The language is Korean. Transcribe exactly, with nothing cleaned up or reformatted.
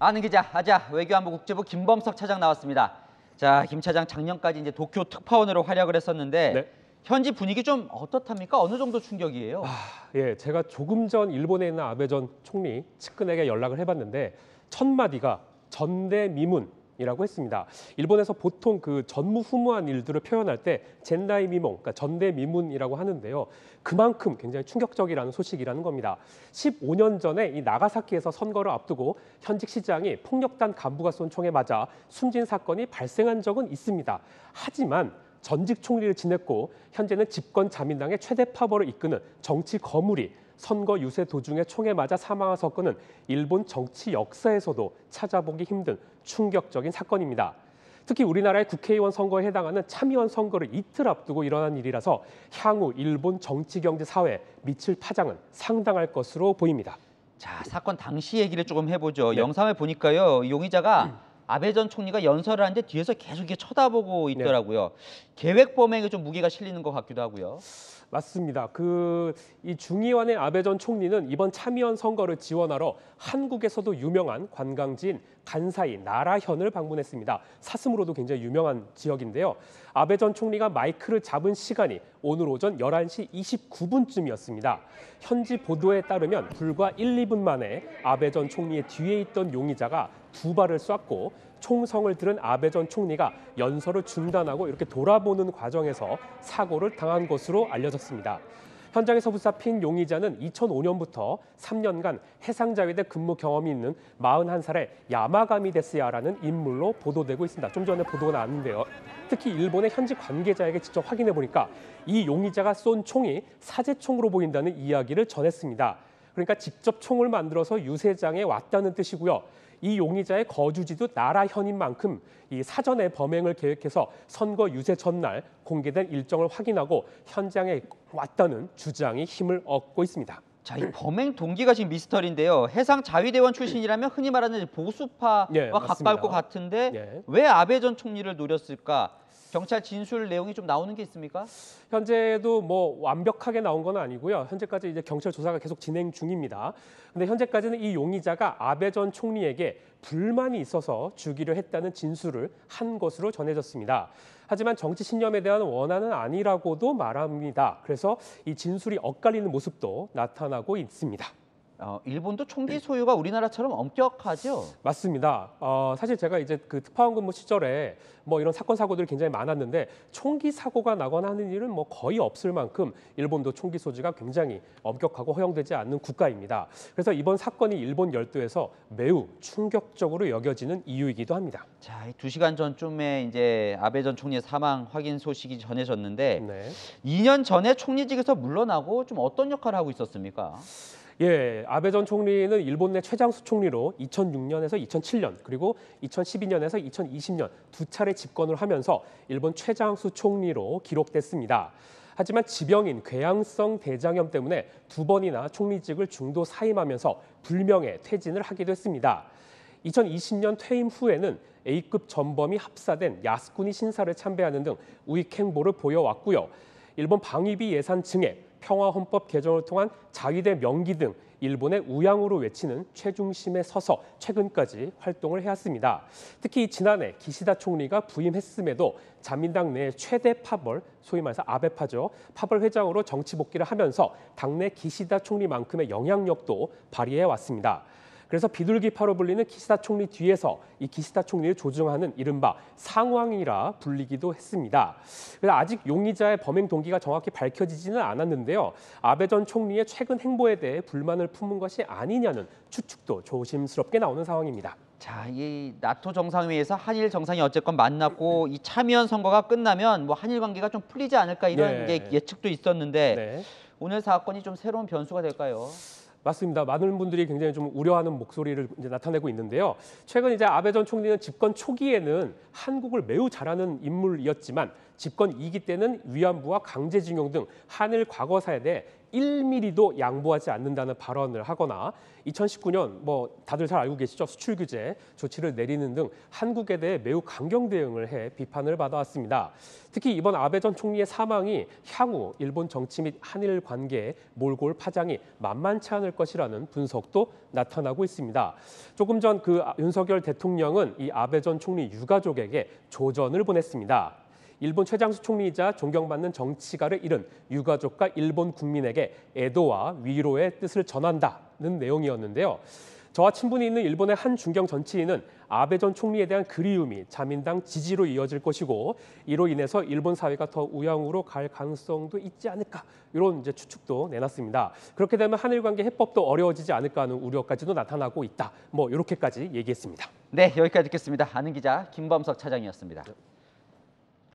아는 기자, 아자 외교안보 국제부 김범석 차장 나왔습니다. 자, 김 차장 작년까지 이제 도쿄 특파원으로 활약을 했었는데 네. 현지 분위기 좀 어떻답니까? 어느 정도 충격이에요? 아, 예, 제가 조금 전 일본에 있는 아베 전 총리 측근에게 연락을 해봤는데 첫 마디가 전대미문이라고 했습니다. 일본에서 보통 그 전무후무한 일들을 표현할 때 젠다이미몬, 그러니까 전대미문이라고 하는데요. 그만큼 굉장히 충격적이라는 소식이라는 겁니다. 십오 년 전에 이 나가사키에서 선거를 앞두고 현직 시장이 폭력단 간부가 쏜 총에 맞아 숨진 사건이 발생한 적은 있습니다. 하지만 전직 총리를 지냈고 현재는 집권 자민당의 최대 파벌을 이끄는 정치 거물이 선거 유세 도중에 총에 맞아 사망한 사건은 일본 정치 역사에서도 찾아보기 힘든 충격적인 사건입니다. 특히 우리나라의 국회의원 선거에 해당하는 참의원 선거를 이틀 앞두고 일어난 일이라서 향후 일본 정치, 경제, 사회에 미칠 파장은 상당할 것으로 보입니다. 자, 사건 당시 얘기를 조금 해보죠. 네. 영상을 보니까요, 용의자가 음. 아베 전 총리가 연설을 하는데 뒤에서 계속 이렇게 쳐다보고 있더라고요. 네. 계획 범행에 좀 무게가 실리는 것 같기도 하고요. 맞습니다. 그 이 중의원의 아베 전 총리는 이번 참의원 선거를 지원하러 한국에서도 유명한 관광지인 간사이 나라현을 방문했습니다. 사슴으로도 굉장히 유명한 지역인데요. 아베 전 총리가 마이크를 잡은 시간이 오늘 오전 열한 시 이십구 분쯤이었습니다. 현지 보도에 따르면 불과 일, 이 분 만에 아베 전 총리의 뒤에 있던 용의자가 두 발을 쐈고 총성을 들은 아베 전 총리가 연설을 중단하고 이렇게 돌아보는 과정에서 사고를 당한 것으로 알려졌습니다. 현장에서 붙잡힌 용의자는 이천오 년부터 삼 년간 해상자위대 근무 경험이 있는 마흔한 살의 야마가미 데스야라는 인물로 보도되고 있습니다. 좀 전에 보도가 나왔는데요. 특히 일본의 현지 관계자에게 직접 확인해 보니까 이 용의자가 쏜 총이 사제총으로 보인다는 이야기를 전했습니다. 그러니까 직접 총을 만들어서 유세장에 왔다는 뜻이고요. 이 용의자의 거주지도 나라현인 만큼 이 사전에 범행을 계획해서 선거 유세 전날 공개된 일정을 확인하고 현장에 왔다는 주장이 힘을 얻고 있습니다. 자, 이 범행 동기가 지금 미스터리인데요. 해상 자위대원 출신이라면 흔히 말하는 보수파와 네, 가까울 것 같은데 네. 왜 아베 전 총리를 노렸을까? 경찰 진술 내용이 좀 나오는 게 있습니까? 현재도 뭐 완벽하게 나온 건 아니고요. 현재까지 이제 경찰 조사가 계속 진행 중입니다. 근데 현재까지는 이 용의자가 아베 전 총리에게 불만이 있어서 주기를 했다는 진술을 한 것으로 전해졌습니다. 하지만 정치 신념에 대한 원한은 아니라고도 말합니다. 그래서 이 진술이 엇갈리는 모습도 나타나고 있습니다. 어, 일본도 총기 소유가 우리나라처럼 엄격하죠? 맞습니다. 어, 사실 제가 이제 그 특파원 근무 시절에 뭐 이런 사건 사고들이 굉장히 많았는데 총기 사고가 나거나 하는 일은 뭐 거의 없을 만큼 일본도 총기 소지가 굉장히 엄격하고 허용되지 않는 국가입니다. 그래서 이번 사건이 일본 열도에서 매우 충격적으로 여겨지는 이유이기도 합니다. 자, 두 시간 전쯤에 이제 아베 전 총리의 사망 확인 소식이 전해졌는데 네. 이 년 전에 총리직에서 물러나고 좀 어떤 역할을 하고 있었습니까? 예, 아베 전 총리는 일본 내 최장수 총리로 이천육 년에서 이천칠 년 그리고 이천십이 년에서 이천이십 년 두 차례 집권을 하면서 일본 최장수 총리로 기록됐습니다. 하지만 지병인 궤양성 대장염 때문에 두 번이나 총리직을 중도 사임하면서 불명예 퇴진을 하기도 했습니다. 이천이십 년 퇴임 후에는 A급 전범이 합사된 야스쿠니 신사를 참배하는 등 우익 행보를 보여왔고요. 일본 방위비 예산 증액, 평화헌법 개정을 통한 자위대 명기 등 일본의 우양으로 외치는 최중심에 서서 최근까지 활동을 해왔습니다. 특히 지난해 기시다 총리가 부임했음에도 자민당 내 최대 파벌, 소위 말해서 아베파죠. 파벌 회장으로 정치 복귀를 하면서 당내 기시다 총리만큼의 영향력도 발휘해왔습니다. 그래서 비둘기파로 불리는 기시다 총리 뒤에서 이 기시다 총리를 조종하는 이른바 상황이라 불리기도 했습니다. 그래서 아직 용의자의 범행 동기가 정확히 밝혀지지는 않았는데요. 아베 전 총리의 최근 행보에 대해 불만을 품은 것이 아니냐는 추측도 조심스럽게 나오는 상황입니다. 자, 이 나토 정상회의에서 한일 정상이 어쨌건 만났고 이 참의원 선거가 끝나면 뭐 한일 관계가 좀 풀리지 않을까 이런 네. 이제 예측도 있었는데 네. 오늘 사건이 좀 새로운 변수가 될까요? 맞습니다. 많은 분들이 굉장히 좀 우려하는 목소리를 이제 나타내고 있는데요. 최근 이제 아베 전 총리는 집권 초기에는 한국을 매우 잘하는 인물이었지만 집권 이 기 때는 위안부와 강제징용 등 한일 과거사에 대해 일 밀리미터도 양보하지 않는다는 발언을 하거나 이천십구 년 뭐 다들 잘 알고 계시죠? 수출 규제 조치를 내리는 등 한국에 대해 매우 강경 대응을 해 비판을 받아왔습니다. 특히 이번 아베 전 총리의 사망이 향후 일본 정치 및 한일 관계에 몰고 올 파장이 만만치 않을 것이라는 분석도 나타나고 있습니다. 조금 전 그 윤석열 대통령은 이 아베 전 총리 유가족에게 조전을 보냈습니다. 일본 최장수 총리이자 존경받는 정치가를 잃은 유가족과 일본 국민에게 애도와 위로의 뜻을 전한다는 내용이었는데요. 저와 친분이 있는 일본의 한 중경 정치인은 아베 전 총리에 대한 그리움이 자민당 지지로 이어질 것이고 이로 인해서 일본 사회가 더 우양으로 갈 가능성도 있지 않을까 이런 이제 추측도 내놨습니다. 그렇게 되면 한일 관계 해법도 어려워지지 않을까 하는 우려까지도 나타나고 있다. 뭐 이렇게까지 얘기했습니다. 네, 여기까지 듣겠습니다. 아는 기자 김범석 차장이었습니다.